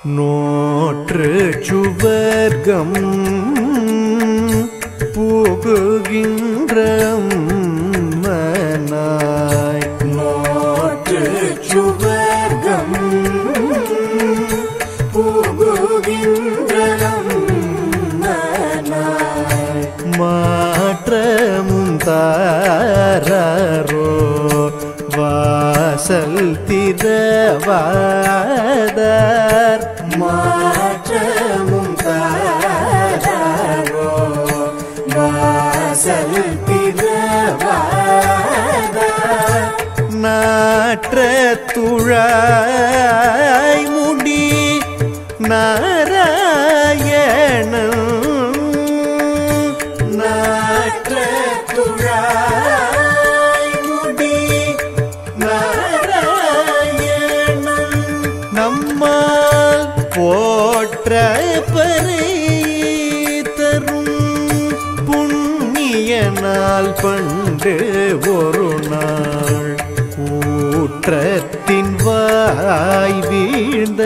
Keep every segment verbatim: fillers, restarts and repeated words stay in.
நோற்று சுவர்க்கம் புகுகின்ற மனாய் நோற்று சுவர்க்கம் புகுகின்ற மனாய் மாற்றமும் தாரோ வாசல் திறவாதார் மாற்றமும் தாரோ வாசல் திறவாதார் நாற்ற துழாய் முடி நாராயணன் நாற்ற துழாய் முடி நாராயணன் நம்மால் போற்ற பறை தரும் புண்ணியனால் பண்டு ஒரு நாள் கூற்றத்தின் வாய் வீழ்ந்த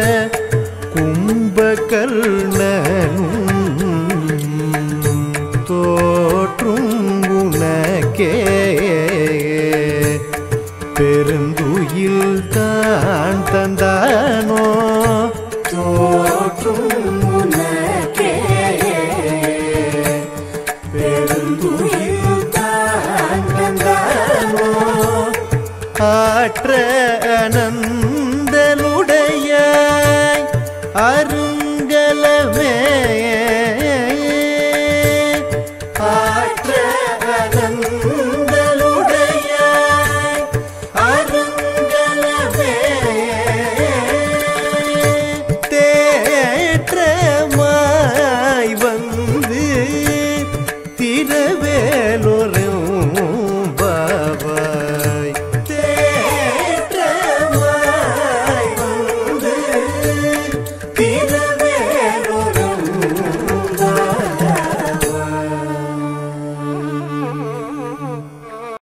கும்பகர்ணனும் தோற்றும் உனக்கே பெருந்துயில் தான் தந்தானோ தோற்றும் உனக்கே பெருந்துயில் தான் தந்தானோ ஆற்ற அனந்தலுடைய அருங்கலமே